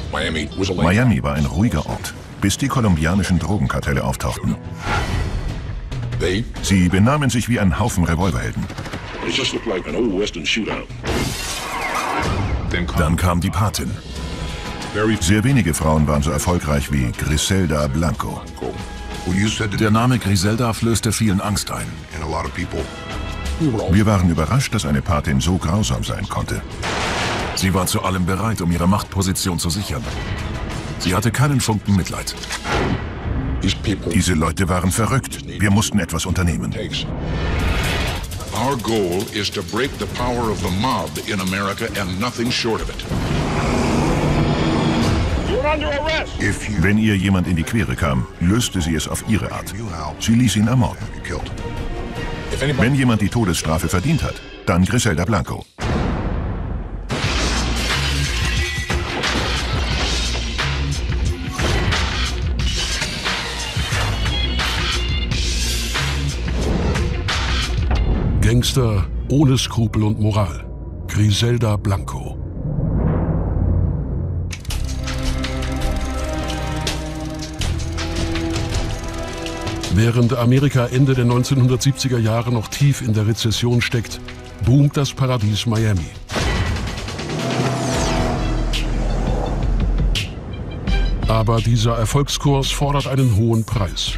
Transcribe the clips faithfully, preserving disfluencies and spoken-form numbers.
Miami war ein ruhiger Ort, bis die kolumbianischen Drogenkartelle auftauchten. Sie benahmen sich wie ein Haufen Revolverhelden. Dann kam die Patin. Sehr wenige Frauen waren so erfolgreich wie Griselda Blanco. Der Name Griselda flößte vielen Angst ein. Wir waren überrascht, dass eine Patin so grausam sein konnte. Sie war zu allem bereit, um ihre Machtposition zu sichern. Sie hatte keinen Funken Mitleid. Diese Leute waren verrückt. Wir mussten etwas unternehmen. Our goal is to break the power of the mob in America and nothing short of it. Wenn ihr jemand in die Quere kam, löste sie es auf ihre Art. Sie ließ ihn ermorden. Wenn jemand die Todesstrafe verdient hat, dann Griselda Blanco. Gangster ohne Skrupel und Moral. Griselda Blanco. Während Amerika Ende der neunzehnhundertsiebziger Jahre noch tief in der Rezession steckt, boomt das Paradies Miami. Aber dieser Erfolgskurs fordert einen hohen Preis.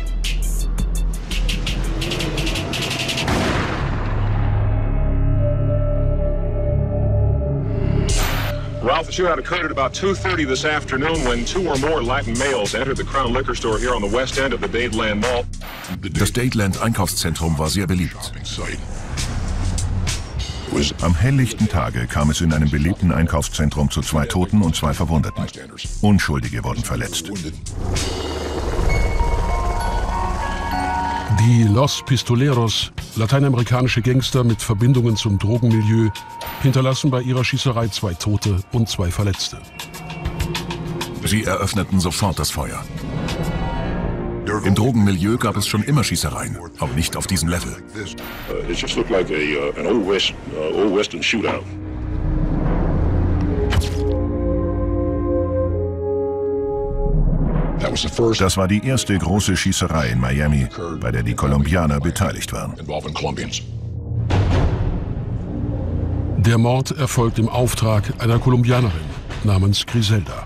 Ralph, the shootout occurred at about two thirty this afternoon when two or more Latin males entered the Crown Liquor Store here on the west end of the Dadeland Mall. Das Dadeland Einkaufszentrum war sehr beliebt. Am helllichten Tage kam es in einem belebten Einkaufszentrum zu zwei Toten und zwei Verwundeten. Unschuldige wurden verletzt. Die Los Pistoleros, lateinamerikanische Gangster mit Verbindungen zum Drogenmilieu, hinterlassen bei ihrer Schießerei zwei Tote und zwei Verletzte. Sie eröffneten sofort das Feuer. Im Drogenmilieu gab es schon immer Schießereien, aber nicht auf diesem Level. Das war die erste große Schießerei in Miami, bei der die Kolumbianer beteiligt waren. Der Mord erfolgt im Auftrag einer Kolumbianerin namens Griselda.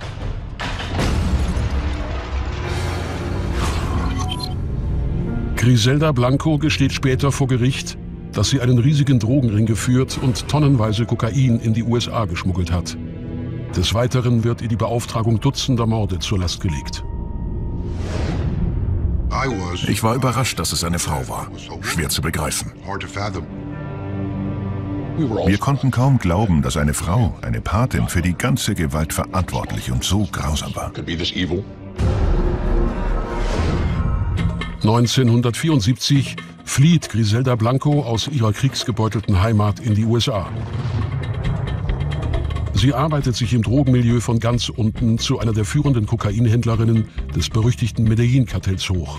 Griselda Blanco gesteht später vor Gericht, dass sie einen riesigen Drogenring geführt und tonnenweise Kokain in die U S A geschmuggelt hat. Des Weiteren wird ihr die Beauftragung dutzender Morde zur Last gelegt. Ich war überrascht, dass es eine Frau war. Schwer zu begreifen. Wir konnten kaum glauben, dass eine Frau, eine Patin, für die ganze Gewalt verantwortlich und so grausam war. neunzehnhundertvierundsiebzig flieht Griselda Blanco aus ihrer kriegsgebeutelten Heimat in die U S A. Sie arbeitet sich im Drogenmilieu von ganz unten zu einer der führenden Kokainhändlerinnen des berüchtigten Medellin-Kartells hoch.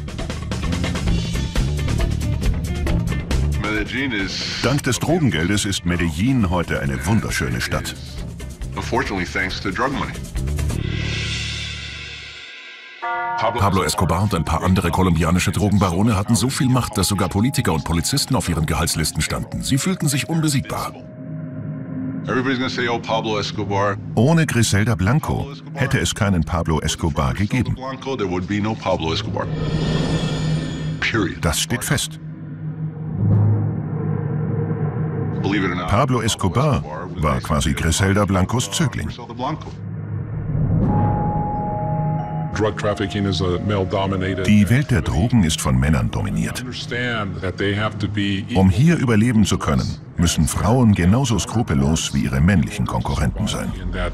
Dank des Drogengeldes ist Medellin heute eine wunderschöne Stadt. Pablo Escobar und ein paar andere kolumbianische Drogenbarone hatten so viel Macht, dass sogar Politiker und Polizisten auf ihren Gehaltslisten standen. Sie fühlten sich unbesiegbar. Ohne Griselda Blanco hätte es keinen Pablo Escobar gegeben. Das steht fest. Pablo Escobar war quasi Griselda Blancos Zögling. Die Welt der Drogen ist von Männern dominiert. Um hier überleben zu können, müssen Frauen genauso skrupellos wie ihre männlichen Konkurrenten sein.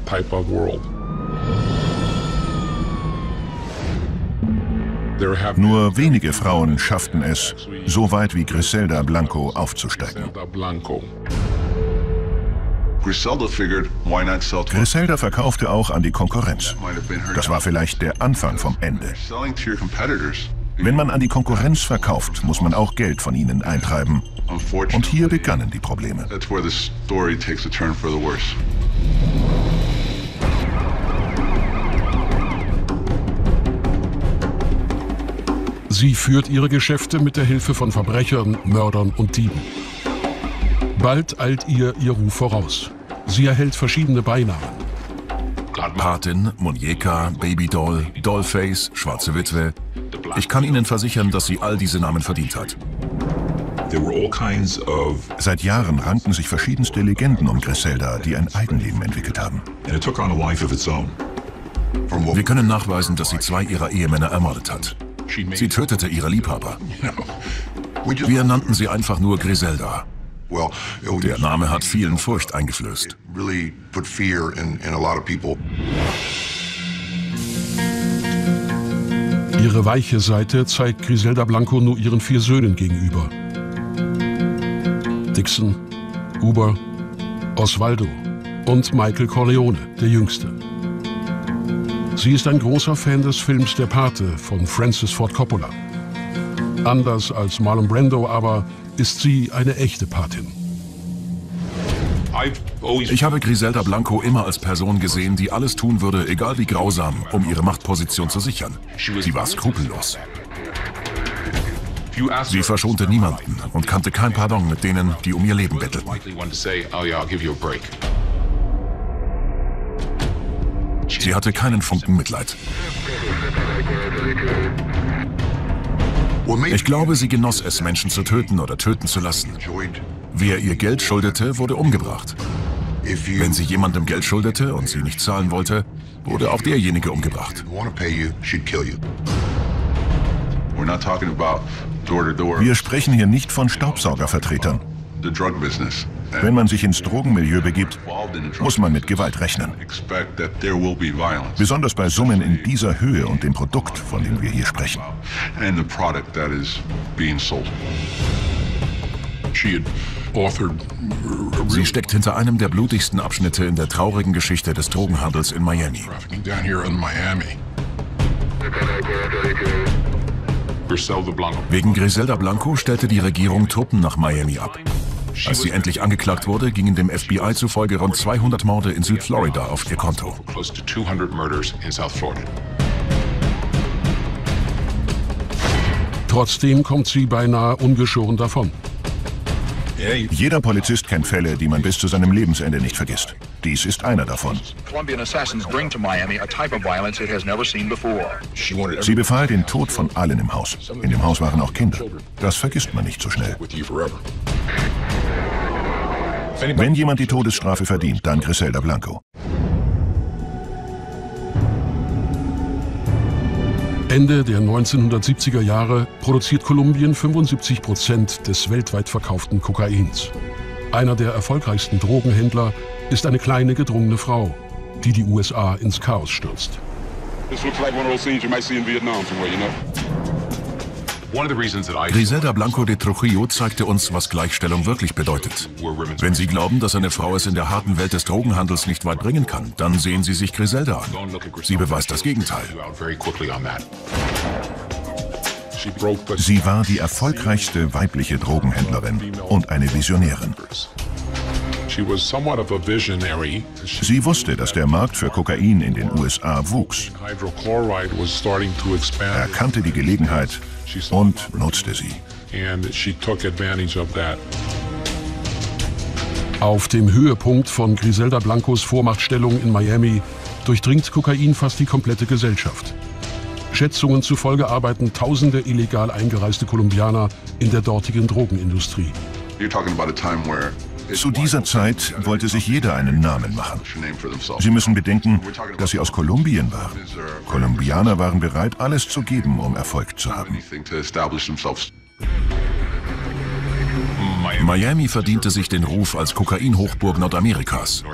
Nur wenige Frauen schafften es, so weit wie Griselda Blanco aufzusteigen. Griselda verkaufte auch an die Konkurrenz. Das war vielleicht der Anfang vom Ende. Wenn man an die Konkurrenz verkauft, muss man auch Geld von ihnen eintreiben. Und hier begannen die Probleme. Sie führt ihre Geschäfte mit der Hilfe von Verbrechern, Mördern und Dieben. Bald eilt ihr ihr Ruf voraus. Sie erhält verschiedene Beinamen. Patin, Muñeca, Babydoll, Dollface, Schwarze Witwe. Ich kann Ihnen versichern, dass sie all diese Namen verdient hat. Seit Jahren ranken sich verschiedenste Legenden um Griselda, die ein Eigenleben entwickelt haben. Wir können nachweisen, dass sie zwei ihrer Ehemänner ermordet hat. Sie tötete ihre Liebhaber. Wir nannten sie einfach nur Griselda. Der Name hat vielen Furcht eingeflößt. Ihre weiche Seite zeigt Griselda Blanco nur ihren vier Söhnen gegenüber. Dixon, Uber, Osvaldo und Michael Corleone, der Jüngste. Sie ist ein großer Fan des Films Der Pate von Francis Ford Coppola. Anders als Marlon Brando aber ist sie eine echte Patin. Ich habe Griselda Blanco immer als Person gesehen, die alles tun würde, egal wie grausam, um ihre Machtposition zu sichern. Sie war skrupellos. Sie verschonte niemanden und kannte kein Pardon mit denen, die um ihr Leben bettelten. Sie hatte keinen Funken Mitleid. Ich glaube, sie genoss es, Menschen zu töten oder töten zu lassen. Wer ihr Geld schuldete, wurde umgebracht. Wenn sie jemandem Geld schuldete und sie nicht zahlen wollte, wurde auch derjenige umgebracht. Wir sprechen hier nicht von Staubsaugervertretern. Wenn man sich ins Drogenmilieu begibt, muss man mit Gewalt rechnen. Besonders bei Summen in dieser Höhe und dem Produkt, von dem wir hier sprechen. Sie steckt hinter einem der blutigsten Abschnitte in der traurigen Geschichte des Drogenhandels in Miami. Wegen Griselda Blanco stellte die Regierung Truppen nach Miami ab. Als sie endlich angeklagt wurde, gingen dem F B I zufolge rund zweihundert Morde in Südflorida auf ihr Konto. Trotzdem kommt sie beinahe ungeschoren davon. Jeder Polizist kennt Fälle, die man bis zu seinem Lebensende nicht vergisst. Dies ist einer davon. Sie befahl den Tod von allen im Haus. In dem Haus waren auch Kinder. Das vergisst man nicht so schnell. Wenn jemand die Todesstrafe verdient, dann Griselda Blanco. Ende der neunzehnhundertsiebziger Jahre produziert Kolumbien fünfundsiebzig Prozent des weltweit verkauften Kokains. Einer der erfolgreichsten Drogenhändler ist eine kleine, gedrungene Frau, die die U S A ins Chaos stürzt. Griselda Blanco de Trujillo zeigte uns, was Gleichstellung wirklich bedeutet. Wenn Sie glauben, dass eine Frau es in der harten Welt des Drogenhandels nicht weit bringen kann, dann sehen Sie sich Griselda an. Sie beweist das Gegenteil. Sie war die erfolgreichste weibliche Drogenhändlerin und eine Visionärin. Sie wusste, dass der Markt für Kokain in den U S A wuchs. Er erkannte die Gelegenheit und nutzte sie. Auf dem Höhepunkt von Griselda Blancos Vormachtstellung in Miami durchdringt Kokain fast die komplette Gesellschaft. Schätzungen zufolge arbeiten tausende illegal eingereiste Kolumbianer in der dortigen Drogenindustrie. Zu dieser Zeit wollte sich jeder einen Namen machen. Sie müssen bedenken, dass sie aus Kolumbien waren. Kolumbianer waren bereit, alles zu geben, um Erfolg zu haben. Miami verdiente sich den Ruf als Kokain-Hochburg Nordamerikas.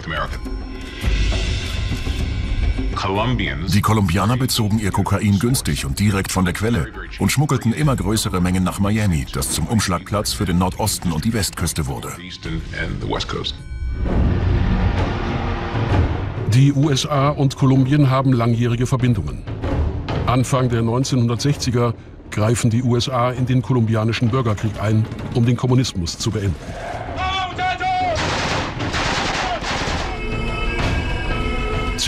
Die Kolumbianer bezogen ihr Kokain günstig und direkt von der Quelle und schmuggelten immer größere Mengen nach Miami, das zum Umschlagplatz für den Nordosten und die Westküste wurde. Die U S A und Kolumbien haben langjährige Verbindungen. Anfang der neunzehnhundertsechziger greifen die U S A in den kolumbianischen Bürgerkrieg ein, um den Kommunismus zu beenden.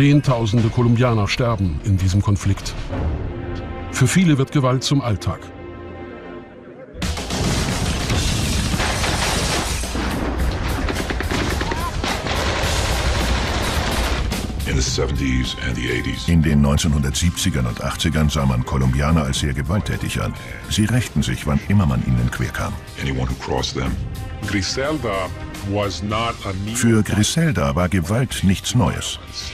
Zehntausende Kolumbianer sterben in diesem Konflikt. Für viele wird Gewalt zum Alltag. In den neunzehnhundertsiebzigern und achtzigern sah man Kolumbianer als sehr gewalttätig an. Sie rächten sich, wann immer man ihnen querkam. Für Griselda war Gewalt nichts Neues.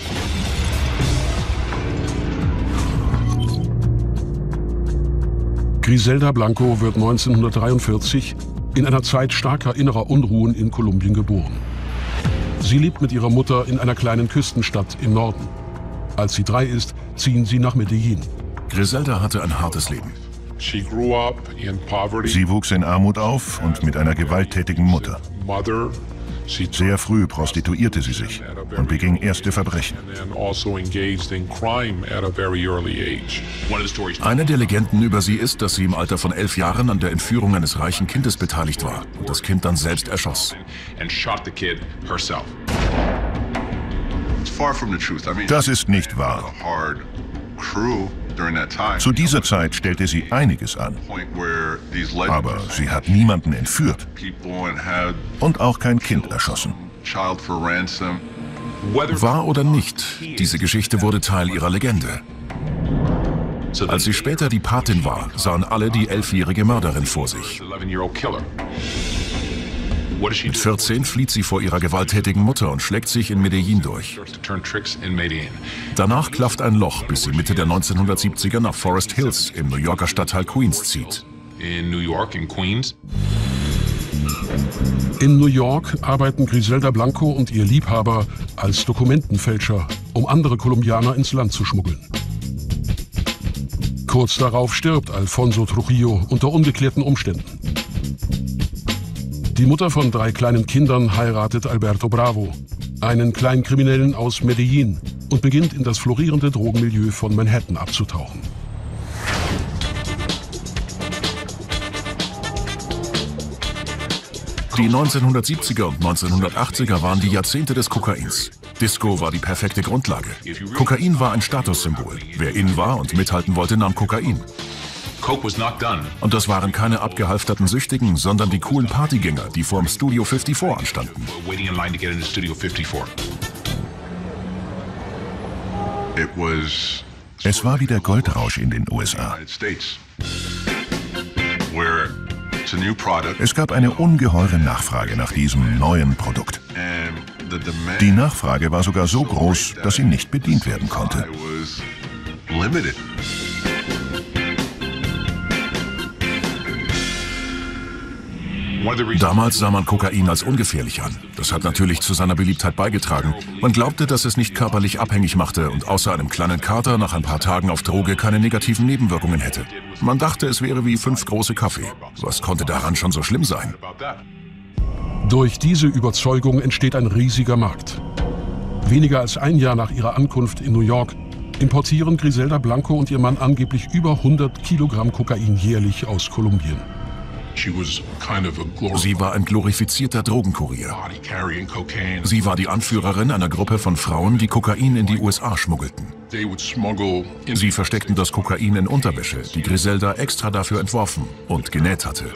Griselda Blanco wird neunzehnhundertdreiundvierzig in einer Zeit starker innerer Unruhen in Kolumbien geboren. Sie lebt mit ihrer Mutter in einer kleinen Küstenstadt im Norden. Als sie drei ist, ziehen sie nach Medellin. Griselda hatte ein hartes Leben. Sie wuchs in Armut auf und mit einer gewalttätigen Mutter. Sehr früh prostituierte sie sich und beging erste Verbrechen. Eine der Legenden über sie ist, dass sie im Alter von elf Jahren an der Entführung eines reichen Kindes beteiligt war und das Kind dann selbst erschoss. Das ist nicht wahr. Zu dieser Zeit stellte sie einiges an, aber sie hat niemanden entführt und auch kein Kind erschossen. Wahr oder nicht, diese Geschichte wurde Teil ihrer Legende. Als sie später die Patin war, sahen alle die elfjährige Mörderin vor sich. Mit vierzehn flieht sie vor ihrer gewalttätigen Mutter und schlägt sich in Medellin durch. Danach klafft ein Loch, bis sie Mitte der neunzehnhundertsiebziger nach Forest Hills im New Yorker Stadtteil Queens zieht. In New York arbeiten Griselda Blanco und ihr Liebhaber als Dokumentenfälscher, um andere Kolumbianer ins Land zu schmuggeln. Kurz darauf stirbt Alfonso Trujillo unter ungeklärten Umständen. Die Mutter von drei kleinen Kindern heiratet Alberto Bravo, einen Kleinkriminellen aus Medellin, und beginnt in das florierende Drogenmilieu von Manhattan abzutauchen. Die neunzehnhundertsiebziger und neunzehnhundertachtziger waren die Jahrzehnte des Kokains. Disco war die perfekte Grundlage. Kokain war ein Statussymbol. Wer in war und mithalten wollte, nahm Kokain. Und das waren keine abgehalfterten Süchtigen, sondern die coolen Partygänger, die vorm Studio vierundfünfzig anstanden. Es war wie der Goldrausch in den U S A. Es gab eine ungeheure Nachfrage nach diesem neuen Produkt. Die Nachfrage war sogar so groß, dass sie nicht bedient werden konnte. Damals sah man Kokain als ungefährlich an. Das hat natürlich zu seiner Beliebtheit beigetragen. Man glaubte, dass es nicht körperlich abhängig machte und außer einem kleinen Kater nach ein paar Tagen auf Droge keine negativen Nebenwirkungen hätte. Man dachte, es wäre wie fünf große Kaffee. Was konnte daran schon so schlimm sein? Durch diese Überzeugung entsteht ein riesiger Markt. Weniger als ein Jahr nach ihrer Ankunft in New York importieren Griselda Blanco und ihr Mann angeblich über hundert Kilogramm Kokain jährlich aus Kolumbien. Sie war ein glorifizierter Drogenkurier. Sie war die Anführerin einer Gruppe von Frauen, die Kokain in die U S A schmuggelten. Sie versteckten das Kokain in Unterwäsche, die Griselda extra dafür entworfen und genäht hatte.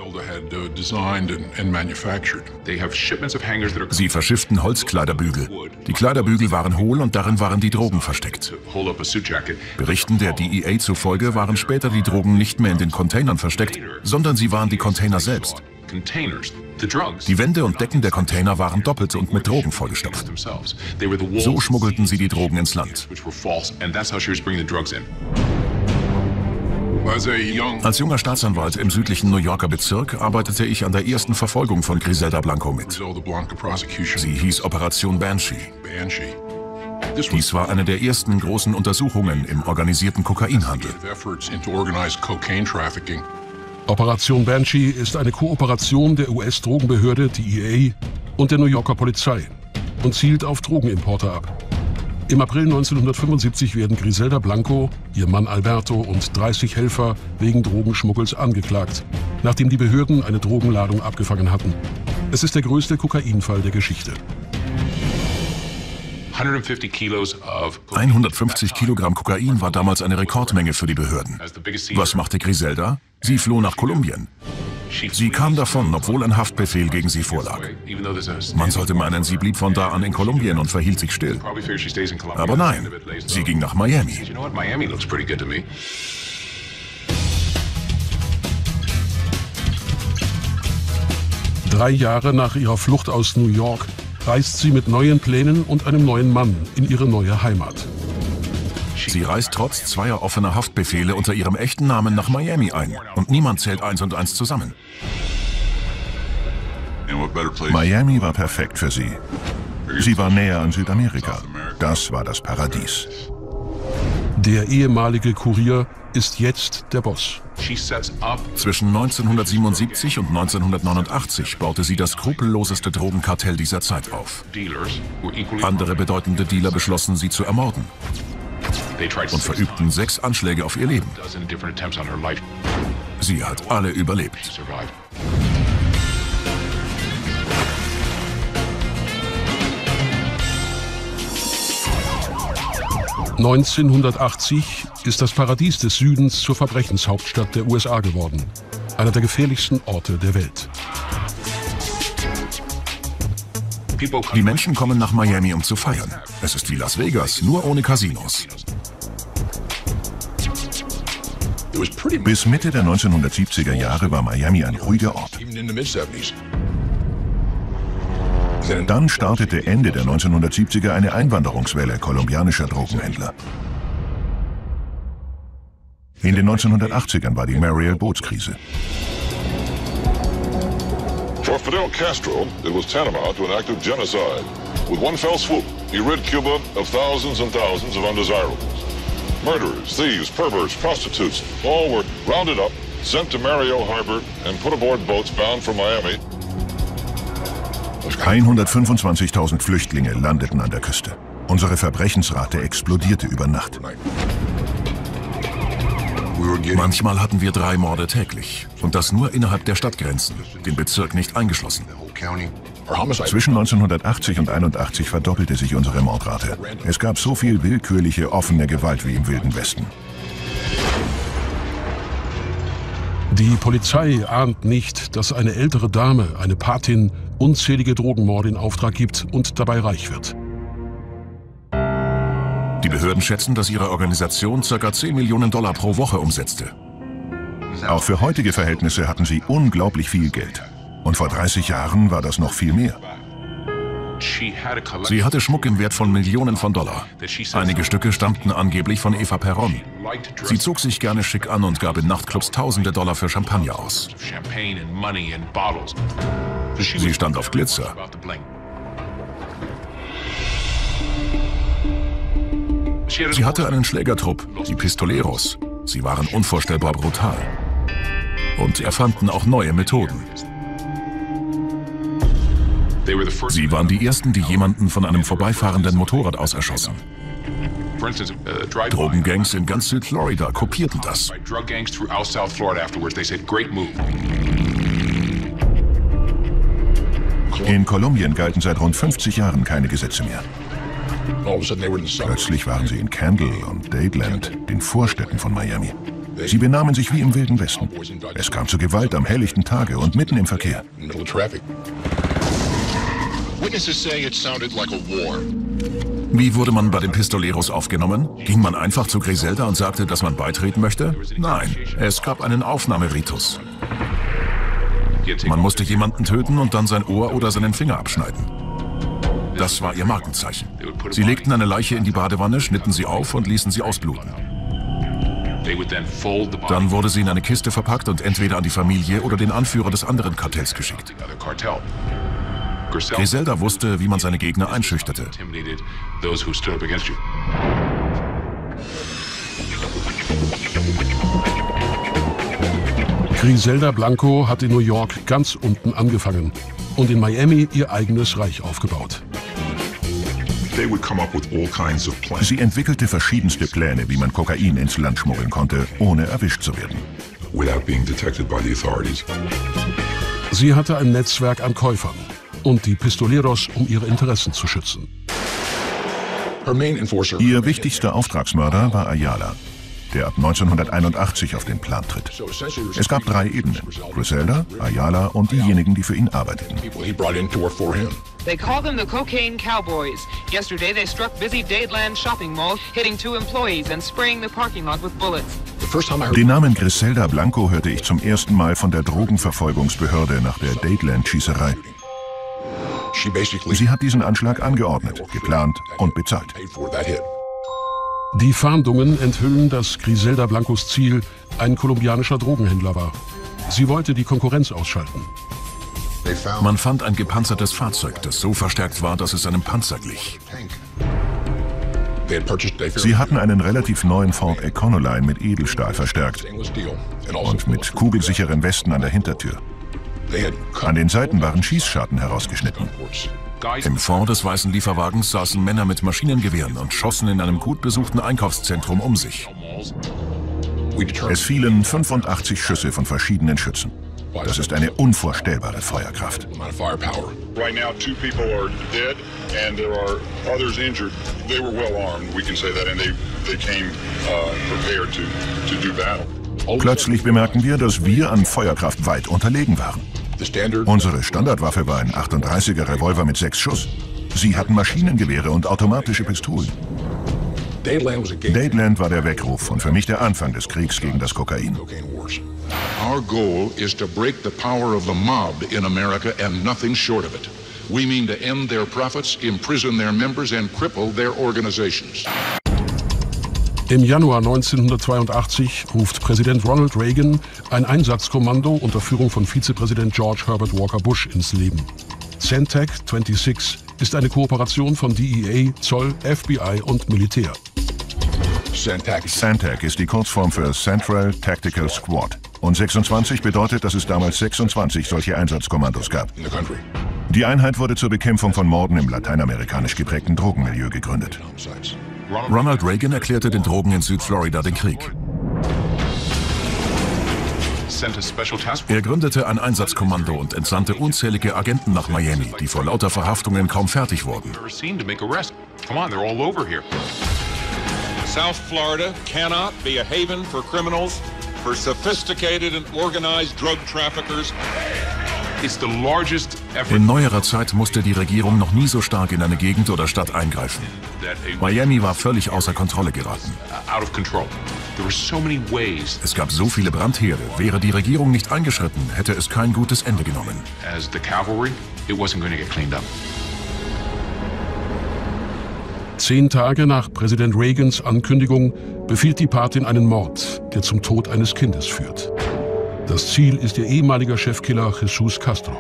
Sie verschifften Holzkleiderbügel. Die Kleiderbügel waren hohl und darin waren die Drogen versteckt. Berichten der D E A zufolge waren später die Drogen nicht mehr in den Containern versteckt, sondern sie waren die Container selbst. Die Wände und Decken der Container waren doppelt und mit Drogen vollgestopft. So schmuggelten sie die Drogen ins Land. Als junger Staatsanwalt im südlichen New Yorker Bezirk arbeitete ich an der ersten Verfolgung von Griselda Blanco mit. Sie hieß Operation Banshee. Dies war eine der ersten großen Untersuchungen im organisierten Kokainhandel. Operation Banshee ist eine Kooperation der U S-Drogenbehörde D E A und der New Yorker Polizei und zielt auf Drogenimporte ab. Im April neunzehnhundertfünfundsiebzig werden Griselda Blanco, ihr Mann Alberto und dreißig Helfer wegen Drogenschmuggels angeklagt, nachdem die Behörden eine Drogenladung abgefangen hatten. Es ist der größte Kokainfall der Geschichte. hundertfünfzig Kilogramm Kokain war damals eine Rekordmenge für die Behörden. Was machte Griselda? Sie floh nach Kolumbien. Sie kam davon, obwohl ein Haftbefehl gegen sie vorlag. Man sollte meinen, sie blieb von da an in Kolumbien und verhielt sich still. Aber nein, sie ging nach Miami. Drei Jahre nach ihrer Flucht aus New York reist sie mit neuen Plänen und einem neuen Mann in ihre neue Heimat. Sie reist trotz zweier offener Haftbefehle unter ihrem echten Namen nach Miami ein. Und niemand zählt eins und eins zusammen. Miami war perfekt für sie. Sie war näher an Südamerika. Das war das Paradies. Der ehemalige Kurier ist jetzt der Boss. Zwischen neunzehnhundertsiebenundsiebzig und neunzehnhundertneunundachtzig baute sie das skrupelloseste Drogenkartell dieser Zeit auf. Andere bedeutende Dealer beschlossen, sie zu ermorden und verübten sechs Anschläge auf ihr Leben. Sie hat alle überlebt. neunzehnhundertachtzig ist das Paradies des Südens zur Verbrechenshauptstadt der U S A geworden. Einer der gefährlichsten Orte der Welt. Die Menschen kommen nach Miami, um zu feiern. Es ist wie Las Vegas, nur ohne Casinos. Bis Mitte der neunzehnhundertsiebziger Jahre war Miami ein ruhiger Ort. Dann startete Ende der neunzehnhundertsiebziger eine Einwanderungswelle kolumbianischer Drogenhändler. In den neunzehnhundertachtzigern war die Mariel-Bootskrise. For Fidel Castro, it was tantamount to an act of genocide. With one fell swoop, he rid Cuba of thousands and thousands of undesirables. Murderers, thieves, perverts, prostitutes, all were rounded up, sent to Mariel Harbor and put aboard boats bound for Miami. hundertfünfundzwanzigtausend Flüchtlinge landeten an der Küste. Unsere Verbrechensrate explodierte über Nacht. Manchmal hatten wir drei Morde täglich. Und das nur innerhalb der Stadtgrenzen, den Bezirk nicht eingeschlossen. Zwischen neunzehnhundertachtzig und einundachtzig verdoppelte sich unsere Mordrate. Es gab so viel willkürliche, offene Gewalt wie im Wilden Westen. Die Polizei ahnt nicht, dass eine ältere Dame, eine Patin, unzählige Drogenmorde in Auftrag gibt und dabei reich wird. Die Behörden schätzen, dass ihre Organisation ca. zehn Millionen Dollar pro Woche umsetzte. Auch für heutige Verhältnisse hatten sie unglaublich viel Geld. Und vor dreißig Jahren war das noch viel mehr. Sie hatte Schmuck im Wert von Millionen von Dollar. Einige Stücke stammten angeblich von Eva Perón. Sie zog sich gerne schick an und gab in Nachtclubs tausende Dollar für Champagner aus. Sie stand auf Glitzer. Sie hatte einen Schlägertrupp, die Pistoleros. Sie waren unvorstellbar brutal. Und erfanden auch neue Methoden. Sie waren die Ersten, die jemanden von einem vorbeifahrenden Motorrad aus erschossen. Drogengangs in ganz Südflorida kopierten das. In Kolumbien galten seit rund fünfzig Jahren keine Gesetze mehr. Plötzlich waren sie in Candle und Dadeland, den Vorstädten von Miami. Sie benahmen sich wie im Wilden Westen. Es kam zu Gewalt am helllichten Tage und mitten im Verkehr. Wie wurde man bei den Pistoleros aufgenommen? Ging man einfach zu Griselda und sagte, dass man beitreten möchte? Nein, es gab einen Aufnahmeritus. Man musste jemanden töten und dann sein Ohr oder seinen Finger abschneiden. Das war ihr Markenzeichen. Sie legten eine Leiche in die Badewanne, schnitten sie auf und ließen sie ausbluten. Dann wurde sie in eine Kiste verpackt und entweder an die Familie oder den Anführer des anderen Kartells geschickt. Griselda wusste, wie man seine Gegner einschüchterte. Griselda Blanco hat in New York ganz unten angefangen und in Miami ihr eigenes Reich aufgebaut. Sie entwickelte verschiedenste Pläne, wie man Kokain ins Land schmuggeln konnte, ohne erwischt zu werden. Sie hatte ein Netzwerk an Käufern und die Pistoleros, um ihre Interessen zu schützen. Ihr wichtigster Auftragsmörder war Ayala. der ab neunzehnhunderteinundachtzig auf den Plan tritt. Es gab drei Ebenen: Griselda, Ayala und diejenigen, die für ihn arbeiteten. They call them the Cocaine Cowboys. Yesterday they struck busy Dadeland shopping mall, hitting two employees and spraying the parking lot with bullets. Den Namen Griselda Blanco hörte ich zum ersten Mal von der Drogenverfolgungsbehörde nach der Dadeland-Schießerei. Sie hat diesen Anschlag angeordnet, geplant und bezahlt. Die Fahndungen enthüllen, dass Griselda Blancos Ziel ein kolumbianischer Drogenhändler war. Sie wollte die Konkurrenz ausschalten. Man fand ein gepanzertes Fahrzeug, das so verstärkt war, dass es einem Panzer glich. Sie hatten einen relativ neuen Ford Econoline mit Edelstahl verstärkt und mit kugelsicheren Westen an der Hintertür. An den Seiten waren Schießscharten herausgeschnitten. Im Fond des weißen Lieferwagens saßen Männer mit Maschinengewehren und schossen in einem gut besuchten Einkaufszentrum um sich. Es fielen fünfundachtzig Schüsse von verschiedenen Schützen. Das ist eine unvorstellbare Feuerkraft. Right now, two people are dead and there are others injured. They were well armed, we can say that, and they they came uh, prepared to to do battle. Plötzlich bemerken wir, dass wir an Feuerkraft weit unterlegen waren. Unsere Standardwaffe war ein achtunddreißiger Revolver mit sechs Schuss. Sie hatten Maschinengewehre und automatische Pistolen. Dadeland war der Weckruf und für mich der Anfang des Kriegs gegen das Kokain. Our goal is to break the power of the mob in America and nothing short of it. We mean to end their profits, imprison their members and cripple their organizations. Im Januar neunzehnhundertzweiundachtzig ruft Präsident Ronald Reagan ein Einsatzkommando unter Führung von Vizepräsident George Herbert Walker Bush ins Leben. CENTAC sechsundzwanzig ist eine Kooperation von D E A, Zoll, F B I und Militär. CENTAC ist die Kurzform für Central Tactical Squad. Und sechsundzwanzig bedeutet, dass es damals sechsundzwanzig solche Einsatzkommandos gab. Die Einheit wurde zur Bekämpfung von Morden im lateinamerikanisch geprägten Drogenmilieu gegründet. Ronald Reagan erklärte den Drogen in Südflorida den Krieg. Er gründete ein Einsatzkommando und entsandte unzählige Agenten nach Miami, die vor lauter Verhaftungen kaum fertig wurden. South Florida cannot be a haven for criminals, for sophisticated and organized drug traffickers. It's the largest effort. In neuerer Zeit musste die Regierung noch nie so stark in eine Gegend oder Stadt eingreifen. Miami war völlig außer Kontrolle geraten. Out of control. There were so many ways. Es gab so viele Brandherde. Wäre die Regierung nicht eingeschritten, hätte es kein gutes Ende genommen. As the cavalry, it wasn't going to get cleaned up. Zehn Tage nach Präsident Reagans Ankündigung befiehlt die Patin einen Mord, der zum Tod eines Kindes führt. Das Ziel ist ihr ehemaliger Chefkiller Jesus Castro.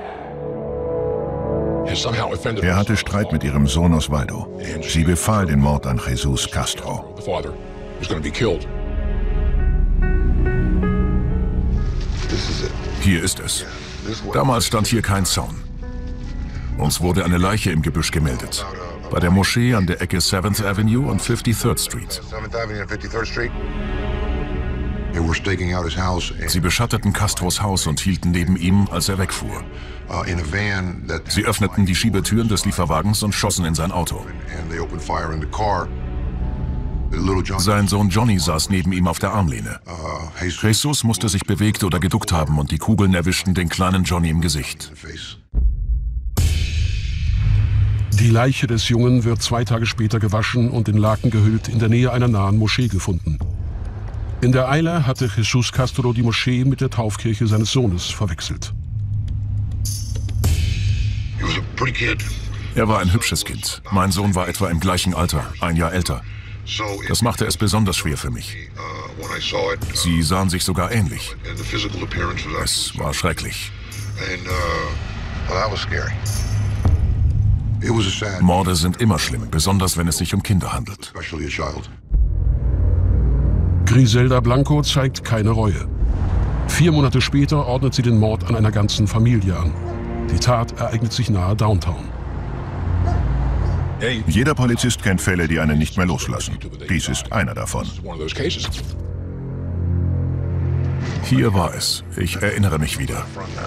Er hatte Streit mit ihrem Sohn Osvaldo. Sie befahl den Mord an Jesus Castro. Hier ist es. Damals stand hier kein Zaun. Uns wurde eine Leiche im Gebüsch gemeldet. Bei der Moschee an der Ecke seventh Avenue und fifty-third Street. Sie beschatteten Castros Haus und hielten neben ihm, als er wegfuhr. Sie öffneten die Schiebetüren des Lieferwagens und schossen in sein Auto. Sein Sohn Johnny saß neben ihm auf der Armlehne. Jesus musste sich bewegt oder geduckt haben und die Kugeln erwischten den kleinen Johnny im Gesicht. Die Leiche des Jungen wird zwei Tage später gewaschen und in Laken gehüllt in der Nähe einer nahen Moschee gefunden. In der Eile hatte Jesus Castro die Moschee mit der Taufkirche seines Sohnes verwechselt. Er war ein hübsches Kind. Mein Sohn war etwa im gleichen Alter, ein Jahr älter. Das machte es besonders schwer für mich. Sie sahen sich sogar ähnlich. Es war schrecklich. Morde sind immer schlimm, besonders wenn es sich um Kinder handelt. Griselda Blanco zeigt keine Reue. Vier Monate später ordnet sie den Mord an einer ganzen Familie an. Die Tat ereignet sich nahe Downtown. Jeder Polizist kennt Fälle, die einen nicht mehr loslassen. Dies ist einer davon. Hier war es. Ich erinnere mich wieder.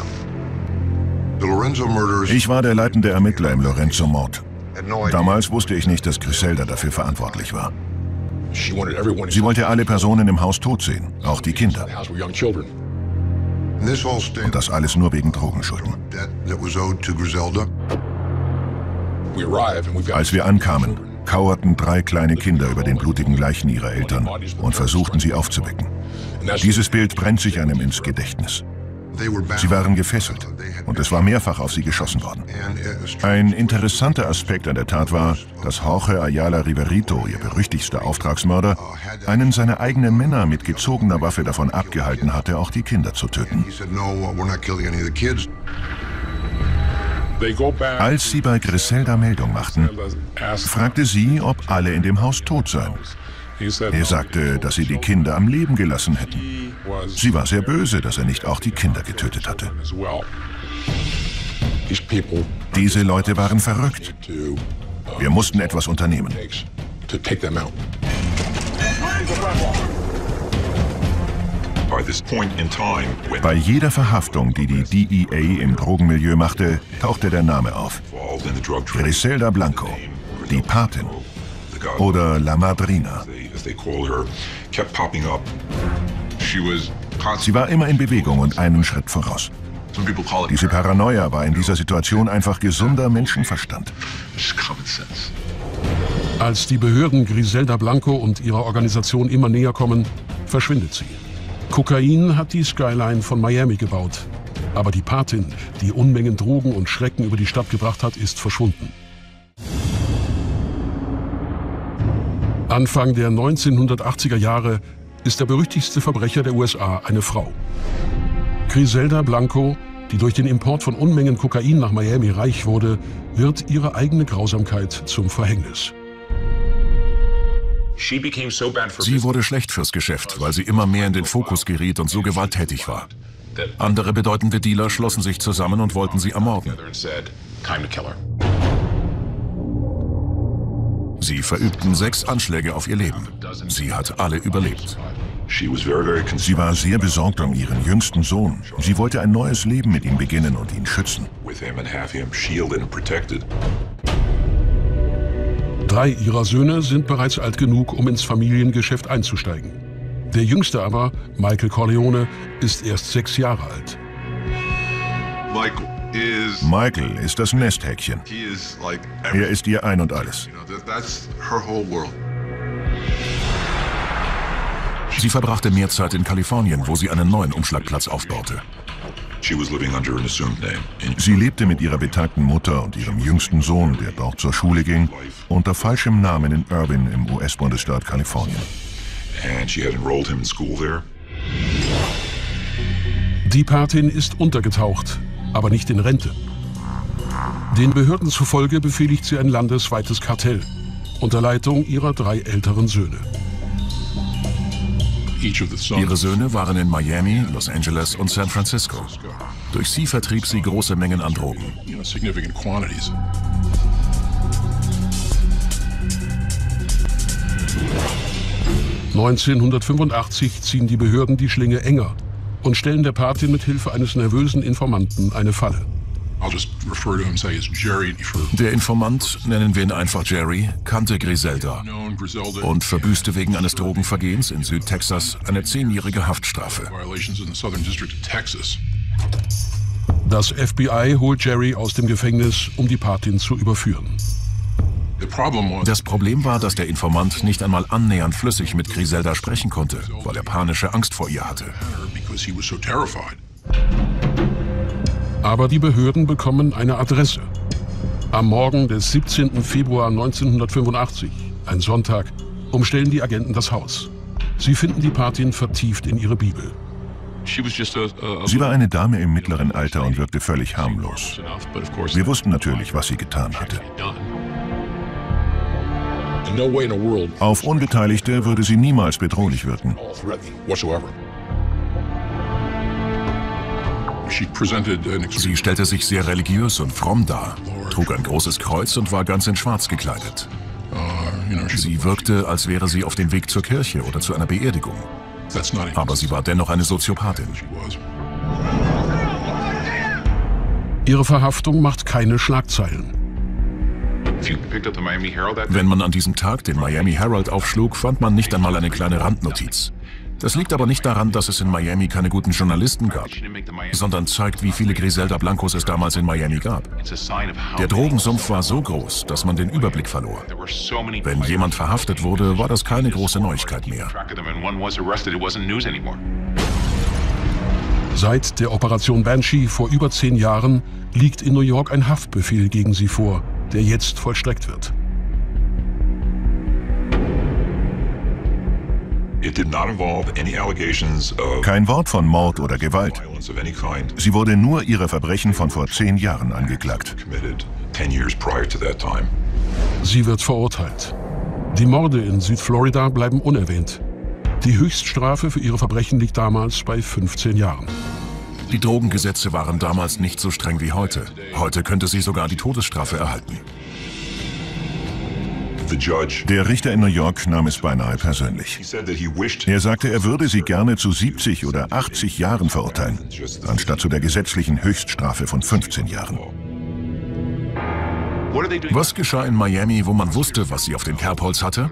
Ich war der leitende Ermittler im Lorenzo-Mord. Damals wusste ich nicht, dass Griselda dafür verantwortlich war. Sie wollte alle Personen im Haus tot sehen, auch die Kinder. Und das alles nur wegen Drogenschulden. Als wir ankamen, kauerten drei kleine Kinder über den blutigen Leichen ihrer Eltern und versuchten sie aufzuwecken. Dieses Bild brennt sich einem ins Gedächtnis. Sie waren gefesselt und es war mehrfach auf sie geschossen worden. Ein interessanter Aspekt an der Tat war, dass Jorge Ayala Riverito, ihr berüchtigster Auftragsmörder, einen seiner eigenen Männer mit gezogener Waffe davon abgehalten hatte, auch die Kinder zu töten. Als sie bei Griselda Meldung machten, fragte sie, ob alle in dem Haus tot seien. Er sagte, dass sie die Kinder am Leben gelassen hätten. Sie war sehr böse, dass er nicht auch die Kinder getötet hatte. Diese Leute waren verrückt. Wir mussten etwas unternehmen. Bei jeder Verhaftung, die die D E A im Drogenmilieu machte, tauchte der Name auf. Griselda Blanco, die Patin oder La Madrina. Sie war immer in Bewegung und einen Schritt voraus. Diese Paranoia war in dieser Situation einfach gesunder Menschenverstand. Als die Behörden Griselda Blanco und ihrer Organisation immer näher kommen, verschwindet sie. Kokain hat die Skyline von Miami gebaut. Aber die Patin, die Unmengen Drogen und Schrecken über die Stadt gebracht hat, ist verschwunden. Anfang der neunzehnhundertachtziger Jahre ist der berüchtigste Verbrecher der U S A eine Frau. Griselda Blanco, die durch den Import von Unmengen Kokain nach Miami reich wurde, wird ihre eigene Grausamkeit zum Verhängnis. Sie wurde schlecht fürs Geschäft, weil sie immer mehr in den Fokus geriet und so gewalttätig war. Andere bedeutende Dealer schlossen sich zusammen und wollten sie ermorden. Sie verübten sechs Anschläge auf ihr Leben. Sie hat alle überlebt. Sie war sehr besorgt um ihren jüngsten Sohn. Sie wollte ein neues Leben mit ihm beginnen und ihn schützen. Drei ihrer Söhne sind bereits alt genug, um ins Familiengeschäft einzusteigen. Der jüngste aber, Michael Corleone, ist erst sechs Jahre alt. Michael ist das Nesthäkchen. Er ist ihr Ein und Alles. Sie verbrachte mehr Zeit in Kalifornien, wo sie einen neuen Umschlagplatz aufbaute. Sie lebte mit ihrer betagten Mutter und ihrem jüngsten Sohn, der dort zur Schule ging, unter falschem Namen in Irvine im U S-Bundesstaat Kalifornien. Die Patin ist untergetaucht, aber nicht in Rente. Den Behörden zufolge befehligt sie ein landesweites Kartell unter Leitung ihrer drei älteren Söhne. Ihre Söhne waren in Miami, Los Angeles und San Francisco. Durch sie vertrieb sie große Mengen an Drogen. neunzehnhundertfünfundachtzig ziehen die Behörden die Schlinge enger und stellen der Patin mit Hilfe eines nervösen Informanten eine Falle. Der Informant, nennen wir ihn einfach Jerry, kannte Griselda und verbüßte wegen eines Drogenvergehens in Südtexas eine zehnjährige Haftstrafe. Das F B I holt Jerry aus dem Gefängnis, um die Patin zu überführen. Das Problem war, dass der Informant nicht einmal annähernd flüssig mit Griselda sprechen konnte, weil er panische Angst vor ihr hatte. Aber die Behörden bekommen eine Adresse. Am Morgen des siebzehnten Februar neunzehnhundertfünfundachtzig, ein Sonntag, umstellen die Agenten das Haus. Sie finden die Patin vertieft in ihre Bibel. Sie war eine Dame im mittleren Alter und wirkte völlig harmlos. Wir wussten natürlich, was sie getan hatte. Auf Unbeteiligte würde sie niemals bedrohlich wirken. Sie stellte sich sehr religiös und fromm dar, trug ein großes Kreuz und war ganz in Schwarz gekleidet. Sie wirkte, als wäre sie auf dem Weg zur Kirche oder zu einer Beerdigung. Aber sie war dennoch eine Soziopathin. Ihre Verhaftung macht keine Schlagzeilen. Wenn man an diesem Tag den Miami Herald aufschlug, fand man nicht einmal eine kleine Randnotiz. Das liegt aber nicht daran, dass es in Miami keine guten Journalisten gab, sondern zeigt, wie viele Griselda Blancos es damals in Miami gab. Der Drogensumpf war so groß, dass man den Überblick verlor. Wenn jemand verhaftet wurde, war das keine große Neuigkeit mehr. Seit der Operation Banshee vor über zehn Jahren liegt in New York ein Haftbefehl gegen sie vor, der jetzt vollstreckt wird. Kein Wort von Mord oder Gewalt. Sie wurde nur ihrer Verbrechen von vor zehn Jahren angeklagt. Sie wird verurteilt. Die Morde in Südflorida bleiben unerwähnt. Die Höchststrafe für ihre Verbrechen liegt damals bei fünfzehn Jahren. Die Drogengesetze waren damals nicht so streng wie heute. Heute könnte sie sogar die Todesstrafe erhalten. Der Richter in New York nahm es beinahe persönlich. Er sagte, er würde sie gerne zu siebzig oder achtzig Jahren verurteilen, anstatt zu der gesetzlichen Höchststrafe von fünfzehn Jahren. Was geschah in Miami, wo man wusste, was sie auf dem Kerbholz hatte?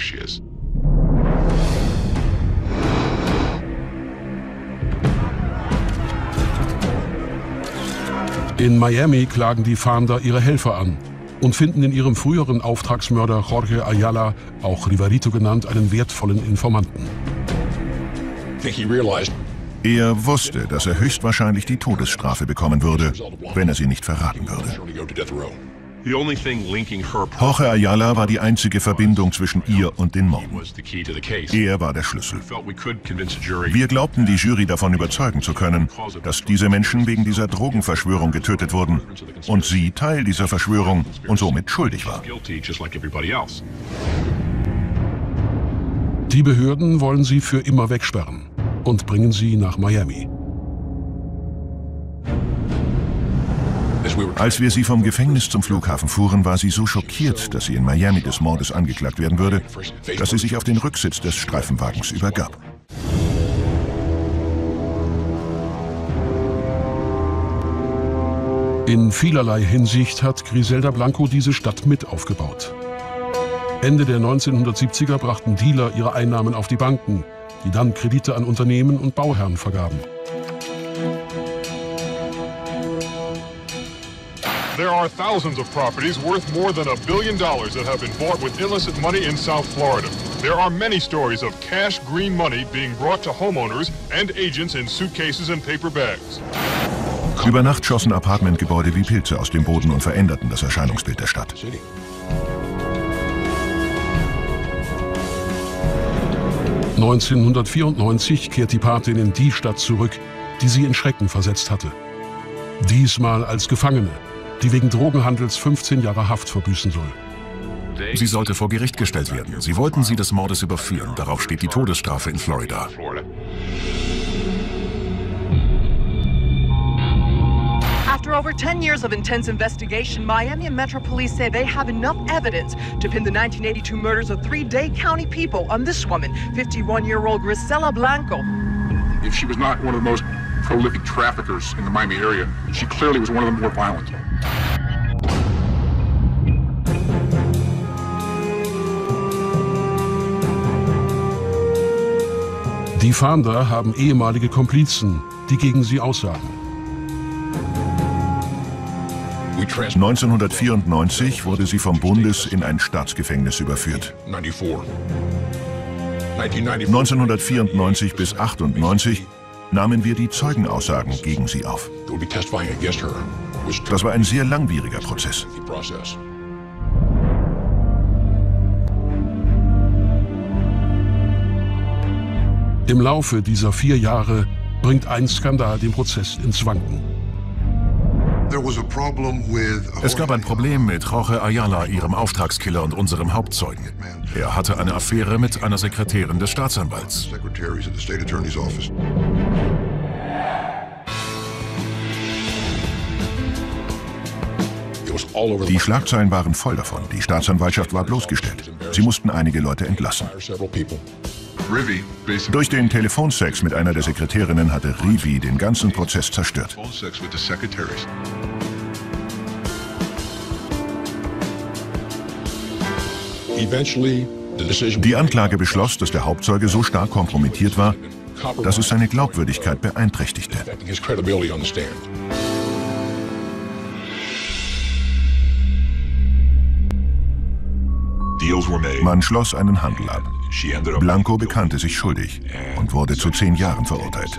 In Miami klagen die Fahnder ihre Helfer an und finden in ihrem früheren Auftragsmörder Jorge Ayala, auch Riverito genannt, einen wertvollen Informanten. Er wusste, dass er höchstwahrscheinlich die Todesstrafe bekommen würde, wenn er sie nicht verraten würde. Jorge Ayala war die einzige Verbindung zwischen ihr und den Morden. Er war der Schlüssel. Wir glaubten, die Jury davon überzeugen zu können, dass diese Menschen wegen dieser Drogenverschwörung getötet wurden und sie Teil dieser Verschwörung und somit schuldig war. Die Behörden wollen sie für immer wegsperren und bringen sie nach Miami. Als wir sie vom Gefängnis zum Flughafen fuhren, war sie so schockiert, dass sie in Miami des Mordes angeklagt werden würde, dass sie sich auf den Rücksitz des Streifenwagens übergab. In vielerlei Hinsicht hat Griselda Blanco diese Stadt mit aufgebaut. Ende der neunzehnhundertsiebziger brachten Dealer ihre Einnahmen auf die Banken, die dann Kredite an Unternehmen und Bauherren vergaben. There are thousands of properties worth more than a billion dollars that have been bought with illicit money in South Florida. There are many stories of cash green money being brought to homeowners and agents in suitcases and paper bags. Über Nacht schossen Apartmentgebäude wie Pilze aus dem Boden und veränderten das Erscheinungsbild der Stadt. neunzehnhundertvierundneunzig kehrt die Patin in die Stadt zurück, die sie in Schrecken versetzt hatte. Diesmal als Gefangene, die wegen Drogenhandels fünfzehn Jahre Haft verbüßen soll. Sie sollte vor Gericht gestellt werden. Sie wollten sie des Mordes überführen. Darauf steht die Todesstrafe in Florida. After over ten years of intense investigation, Miami and Metro Police say they have enough evidence to pin the nineteen eighty-two murders of three Dade County people on this woman, fifty-one-year-old Griselda Blanco. If she was not one of the most prolific traffickers in the Miami area, she clearly was one of the more violent. Die Fahnder haben ehemalige Komplizen, die gegen sie aussagen. neunzehnhundertvierundneunzig wurde sie vom Bundes in ein Staatsgefängnis überführt. neunzehnhundertvierundneunzig bis achtundneunzig nahmen wir die Zeugenaussagen gegen sie auf. Das war ein sehr langwieriger Prozess. Im Laufe dieser vier Jahre bringt ein Skandal den Prozess ins Wanken. Es gab ein Problem mit Jorge Ayala, ihrem Auftragskiller und unserem Hauptzeugen. Er hatte eine Affäre mit einer Sekretärin des Staatsanwalts. Die Schlagzeilen waren voll davon. Die Staatsanwaltschaft war bloßgestellt. Sie mussten einige Leute entlassen. Durch den Telefonsex mit einer der Sekretärinnen hatte Rivi den ganzen Prozess zerstört. Die Anklage beschloss, dass der Hauptzeuge so stark kompromittiert war, dass es seine Glaubwürdigkeit beeinträchtigte. Man schloss einen Handel ab. Blanco bekannte sich schuldig und wurde zu zehn Jahren verurteilt.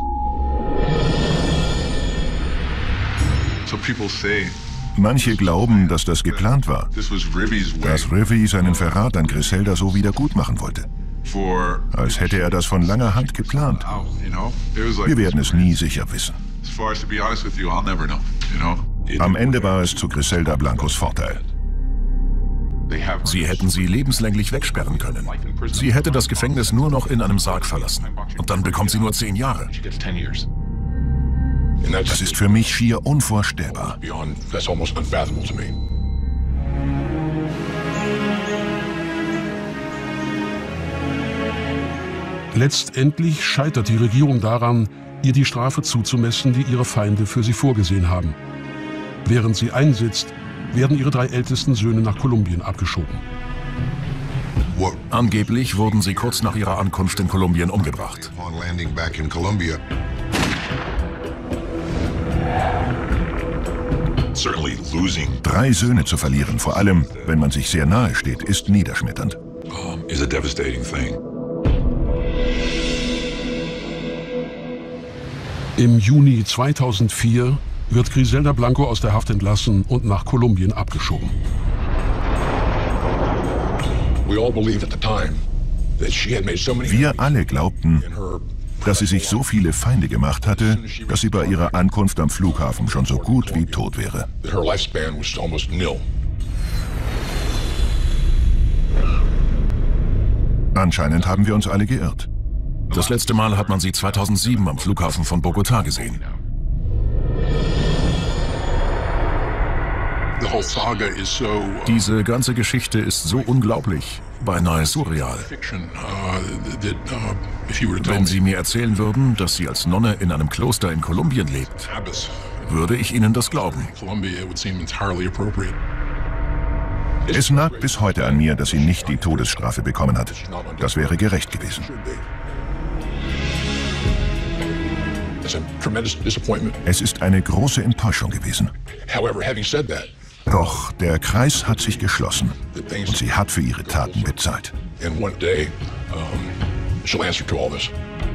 Manche glauben, dass das geplant war, dass Rivy seinen Verrat an Griselda so wieder gut machen wollte. Als hätte er das von langer Hand geplant. Wir werden es nie sicher wissen. Am Ende war es zu Griselda Blancos Vorteil. Sie hätten sie lebenslänglich wegsperren können. Sie hätte das Gefängnis nur noch in einem Sarg verlassen. Und dann bekommt sie nur zehn Jahre. Das ist für mich schier unvorstellbar. Letztendlich scheitert die Regierung daran, ihr die Strafe zuzumessen, die ihre Feinde für sie vorgesehen haben. Während sie einsitzt, werden ihre drei ältesten Söhne nach Kolumbien abgeschoben. Angeblich wurden sie kurz nach ihrer Ankunft in Kolumbien umgebracht. Drei Söhne zu verlieren, vor allem, wenn man sich sehr nahe steht, ist niederschmetternd. Im Juni zweitausendvier wird Griselda Blanco aus der Haft entlassen und nach Kolumbien abgeschoben. Wir alle glaubten, dass sie sich so viele Feinde gemacht hatte, dass sie bei ihrer Ankunft am Flughafen schon so gut wie tot wäre. Anscheinend haben wir uns alle geirrt. Das letzte Mal hat man sie zweitausendsieben am Flughafen von Bogotá gesehen. Diese ganze Geschichte ist so unglaublich, beinahe surreal. Wenn Sie mir erzählen würden, dass sie als Nonne in einem Kloster in Kolumbien lebt, würde ich Ihnen das glauben. Es nagt bis heute an mir, dass sie nicht die Todesstrafe bekommen hat. Das wäre gerecht gewesen. Es ist eine große Enttäuschung gewesen. Doch der Kreis hat sich geschlossen und sie hat für ihre Taten bezahlt. And one day, um, she'll answer to all this.